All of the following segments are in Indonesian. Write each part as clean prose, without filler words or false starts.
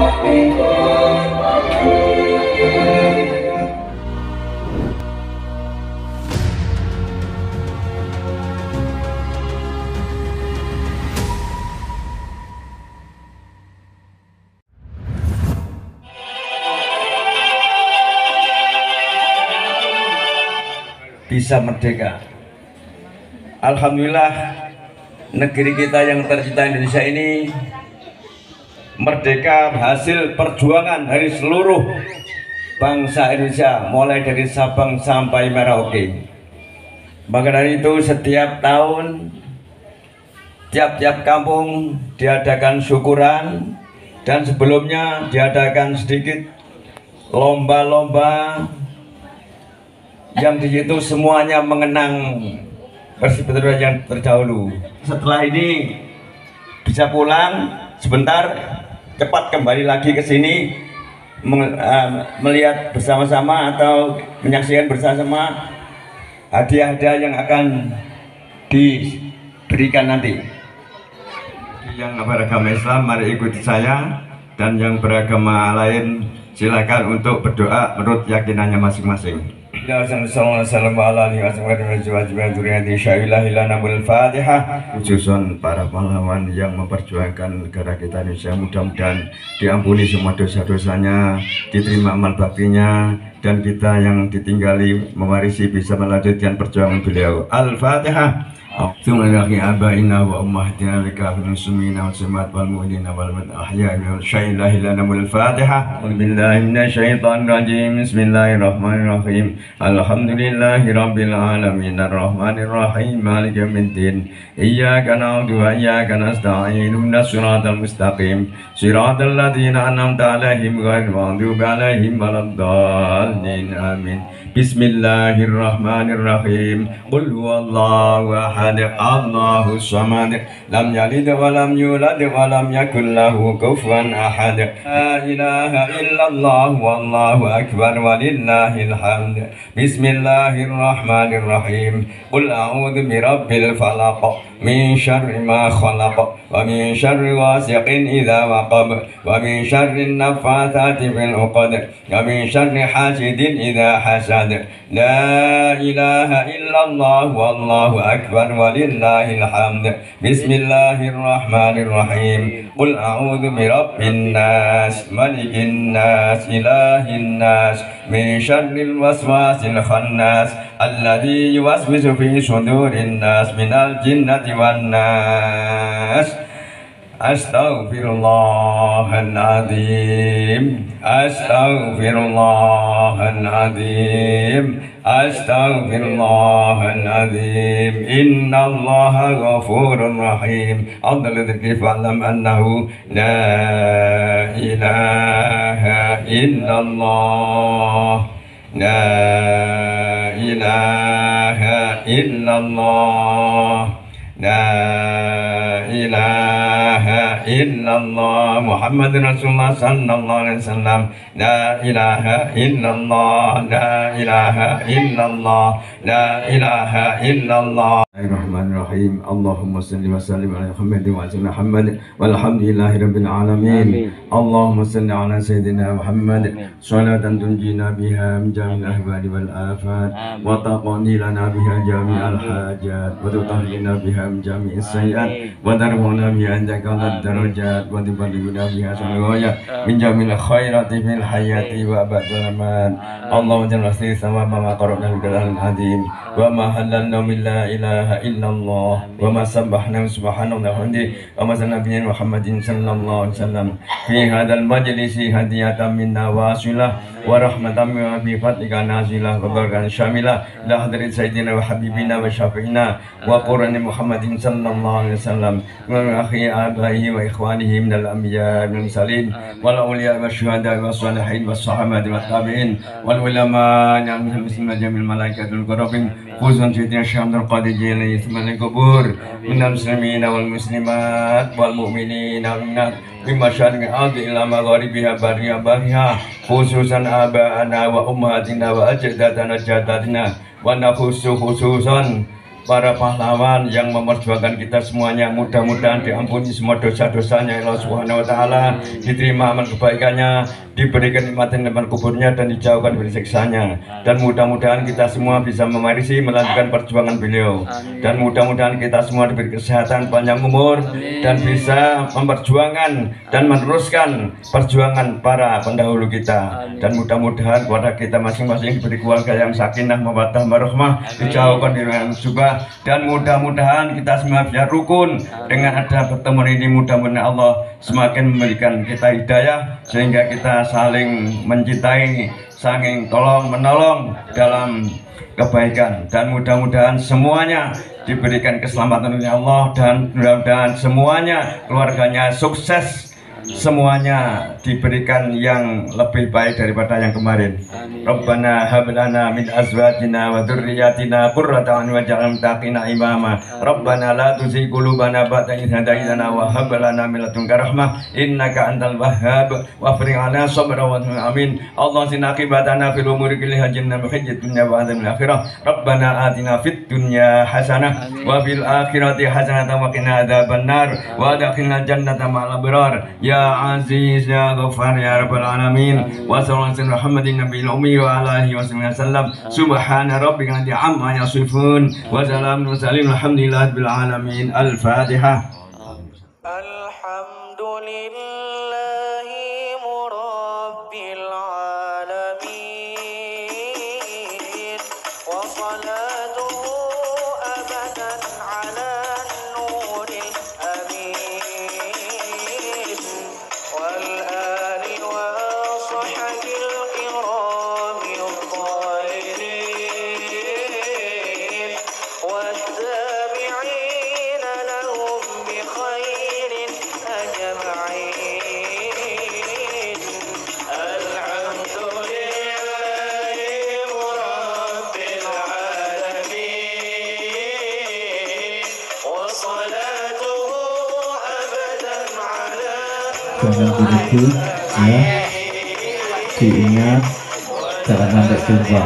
bisa merdeka. Alhamdulillah, negeri kita yang tercinta Indonesia ini merdeka hasil perjuangan dari seluruh bangsa Indonesia, mulai dari Sabang sampai Merauke. Maka dari itu setiap tahun tiap-tiap kampung diadakan syukuran, dan sebelumnya diadakan sedikit lomba-lomba yang di situ semuanya mengenang Persipura yang terdahulu. Setelah ini bisa pulang sebentar, cepat kembali lagi ke sini melihat bersama-sama atau menyaksikan bersama-sama hadiah-hadiah yang akan diberikan nanti. Yang beragama Islam mari ikuti saya, dan yang beragama lain silakan untuk berdoa menurut keyakinannya masing-masing. Khususon para pahlawan yang memperjuangkan negara kita Indonesia, mudah-mudahan diampuni semua dosa-dosanya, diterima amal baktinya, dan kita yang ditinggali mewarisi bisa melanjutkan perjuangan beliau. Al-Fatihah. Bismillahi abaina wa ummahatina likafil muslimina wal muslimat wal mu'minina wal ahya'i wal syai'illahi lana wal Fatihah. Billahi minasyaitonir rajim. Bismillahirrahmanirrahim. Alhamdulillahi rabbil alamin arrahmanir rahim maliki yaumiddin. Iyyaka na'budu wa iyyaka nasta'in. Ihdinas siratal mustaqim. Siratal ladzina an'amta 'alaihim ghairil maghdubi 'alaihim waladdallin. Amin. Bismillahirrahmanirrahim. Qul huwallahu ahad, Allahus samad, lam yalid wa lam yulad wa lam yakul lahu kufuwan ahad. La ilaha illallah wallahu akbar walillahil hamd. Bismillahirrahmanirrahim. Qul a'udzu birabbil falaq min syarri ma khalaq wa min syarri ghasiqin idza waqab wa min syarri naffatsati fil 'uqad wa min syarri hasidin idza hasad. La ilaha illallah wallahu akbar walillahil hamd. Bismillahirrahmanirrahim. Qul a'udzu birabbin nas malikin nas ilahin nas min syarril waswasil khannas alladzi yuwaswisu fi sudurin nas minal jinnati wan nas. Astaghfirullahaladzim, astaghfirullahaladzim, astaghfirullahaladzim. Innallaha ghafurur rahim. Abdul dzikri fa'lam annahu la ilaha illallah, la ilaha illallah, la ilaha illallah. Muhammadur Rasulullah sallallahu alaihi wasallam. La ilaha illallah, la ilaha illallah, la ilaha illallah. Bismillahirrahmanirrahim. Allahumma salli wa sallim ala Muhammad wa ala Muhammad walhamdulillahi rabbil alamin. Allahumma salli ala sayyidina Muhammad salatan tunjina biha min jamil ahwali wal afat wa taqani lana biha jami'al hajat wa tutahhirna biha min jami'is sayyi'at wa tarfa'una biha indaka ad-darajat wa tuballighuna biha al-ghayat min jamil khairati fil hayati wa ba'dal mamat. Allahumma jalla fi sama ma qara'na bil adim wa ma halalna min la ilaha illallah wa ma sabbahna subhanallahi wa bihamdihi wa ma sanabiyyin Muhammadin sallallahu alaihi wasallam fi hadzal majlisi hadiyatan minna wasilah wa rahmatan bi fadlika nazilah wa barakan syamilah la hadrat sayyidina wa habibina wa syafi'ina wa qur'ani Muhammadin sallallahu alaihi wasallam wa akhi abaihi wa ikhwanihi minal anbiya wal mursalin wal awliya wa syuhada wa salihin was sahabati wat tabi'in wal ulama yang muslimin jamil malaikatul qarabin khususan sayyidina Syekh Abdul Qadir Jilani ismani kubur minal muslimin wal muslimat wal mu'minin wal mu'minat bi masyariqil ardi ila magharibiha bariha khususan aba'ana wa ummahatina wa ajdadana jaddatina wa khususan para pahlawan yang memperjuangkan kita semuanya. Mudah-mudahan diampuni semua dosa-dosanya Allah Subhanahu wa taala, diterima amal kebaikannya, diberikan nikmatin depan kuburnya dan dijauhkan dari siksanya. Dan mudah-mudahan kita semua bisa mewarisi melanjutkan perjuangan beliau. Dan mudah-mudahan kita semua diberi kesehatan, panjang umur, dan bisa memperjuangkan dan meneruskan perjuangan para pendahulu kita. Dan mudah-mudahan kepada kita masing-masing diberi keluarga yang sakinah, mawaddah, warahmah, dijauhkan dari musibah, dan mudah-mudahan kita semua bisa rukun dengan ada pertemuan ini. Mudah-mudahan Allah semakin memberikan kita hidayah sehingga kita saling mencintai, saling tolong menolong dalam kebaikan, dan mudah-mudahan semuanya diberikan keselamatan oleh Allah, dan mudah-mudahan semuanya keluarganya sukses, semuanya diberikan yang lebih baik daripada yang kemarin. Rabbana hab lana min azwajina wa dzurriyyatina qurrata a'yun waj'alna muttaqina imama. Rabbana la tuzigh qulubana ba'da idh hadaytana wa hab lana min ladunka rahmah innaka antal wahhab wafri 'alaina sabra wa amin. Allah zina aqibatana fil umuri kulliha jinna bi khayyi dunya wa adzabil akhirah. Rabbana atina fid dunya hasanah wa fil akhirati hasanah wa qina adzabannar wa adkhilna jannata ma'al abrar. Ya Aziz ya Ghaffar ya Rabbal Alamin. Wa sallallahu alaihi Muhammadin nabiyil ummi wa ala alihi wasallam. Subhana rabbika amma yasifun wa salamun mursalin walhamdulillahi rabbil alamin. Al-Fatihah. Alhamdulillahi murabbil alamin wa salatuhu abadan ala nuril amin والآل وصحب الكرام الطاهرين والتابعين لهم بخير أجمعين. الحمد لله رب العالمين وصلاته أبدا على jangan begitu ya, diingat jangan sampai jumpa.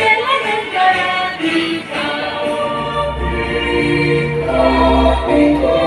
Oh